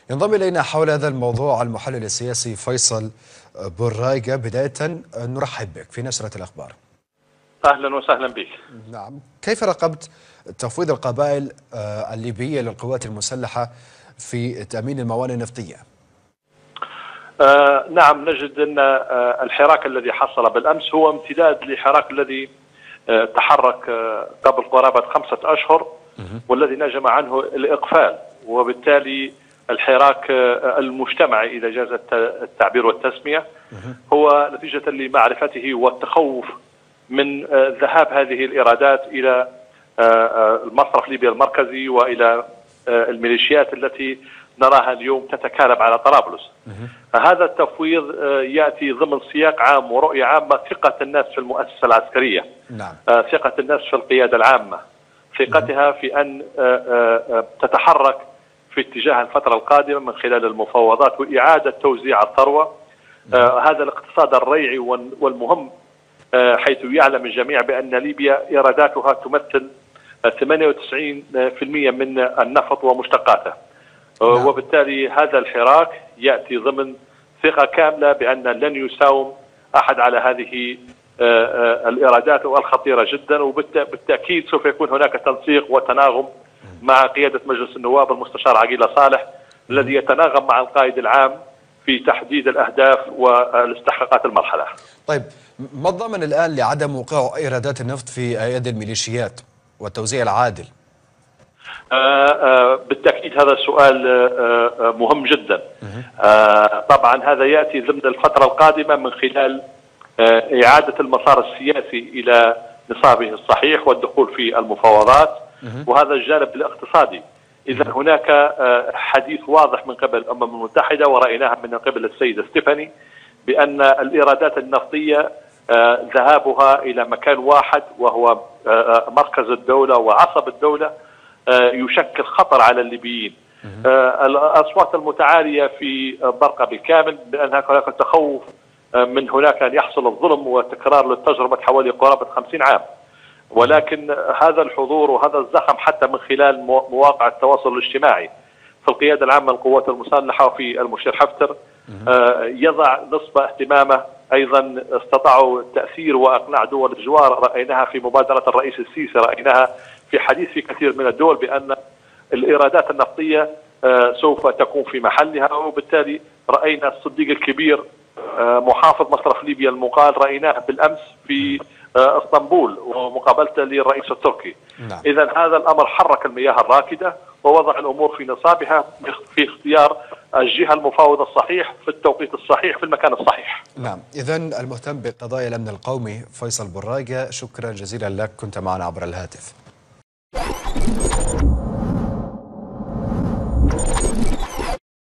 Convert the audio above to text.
ينضم إلينا حول هذا الموضوع المحلل السياسي فيصل برايقة. بداية نرحب بك في نشرة الأخبار. أهلا وسهلا بك. نعم، كيف راقبت تفويض القبائل الليبية للقوات المسلحة في تأمين الموانئ النفطية؟ نعم، نجد أن الحراك الذي حصل بالأمس هو امتداد للحراك الذي تحرك قبل قرابة 5 أشهر والذي نجم عنه الإقفال، وبالتالي الحراك المجتمعي إذا جاز التعبير والتسمية هو نتيجة لمعرفته والتخوف من ذهاب هذه الإيرادات إلى المصرف ليبيا المركزي وإلى الميليشيات التي نراها اليوم تتكالب على طرابلس. هذا التفويض يأتي ضمن سياق عام ورؤية عامة، ثقة الناس في المؤسسة العسكرية، نعم. ثقة الناس في القيادة العامة، ثقتها في أن تتحرك في اتجاه الفترة القادمة من خلال المفاوضات وإعادة توزيع الثروة. هذا الاقتصاد الريعي والمهم، حيث يعلم الجميع بأن ليبيا إيراداتها تمثل 98% من النفط ومشتقاته، وبالتالي هذا الحراك يأتي ضمن ثقة كاملة بأن لن يساوم أحد على هذه الإيرادات الخطيرة جدا، وبالتأكيد سوف يكون هناك تنسيق وتناغم مع قيادة مجلس النواب المستشار عقيلة صالح الذي يتناغم مع القائد العام في تحديد الأهداف والاستحقاقات المرحلة. طيب، ما الضمن الآن لعدم وقوع إيرادات النفط في أيدي الميليشيات والتوزيع العادل؟ بالتأكيد هذا سؤال مهم جدا. طبعا هذا يأتي ضمن الفترة القادمة من خلال إعادة المسار السياسي إلى نصابه الصحيح والدخول في المفاوضات، وهذا الجانب الاقتصادي. إذا هناك حديث واضح من قبل الأمم المتحدة ورأيناها من قبل السيد ستيفاني بأن الإيرادات النفطية ذهابها إلى مكان واحد وهو مركز الدولة وعصب الدولة يشكل خطر على الليبيين. الأصوات المتعالية في برقة بالكامل بأن هناك تخوف من هناك أن يحصل الظلم وتكرار للتجربة حوالي قرابة 50 عام، ولكن هذا الحضور وهذا الزخم حتى من خلال مواقع التواصل الاجتماعي في القيادة العامة للقوات المسلحة وفي المشير حفتر يضع نصب اهتمامه. أيضا استطاعوا التأثير وإقناع دول الجوار، رأيناها في مبادرة الرئيس السيسي، رأيناها في حديث في كثير من الدول بأن الإيرادات النفطية سوف تكون في محلها، وبالتالي رأينا الصديق الكبير محافظ مصرف ليبيا المقال رأيناه بالأمس في اسطنبول ومقابلته للرئيس التركي. نعم. إذا هذا الأمر حرك المياه الراكدة ووضع الأمور في نصابها في اختيار الجهة المفاوضة الصحيح في التوقيت الصحيح في المكان الصحيح. نعم، إذا المهتم بقضايا الأمن القومي فيصل برايقة، شكرا جزيلا لك، كنت معنا عبر الهاتف.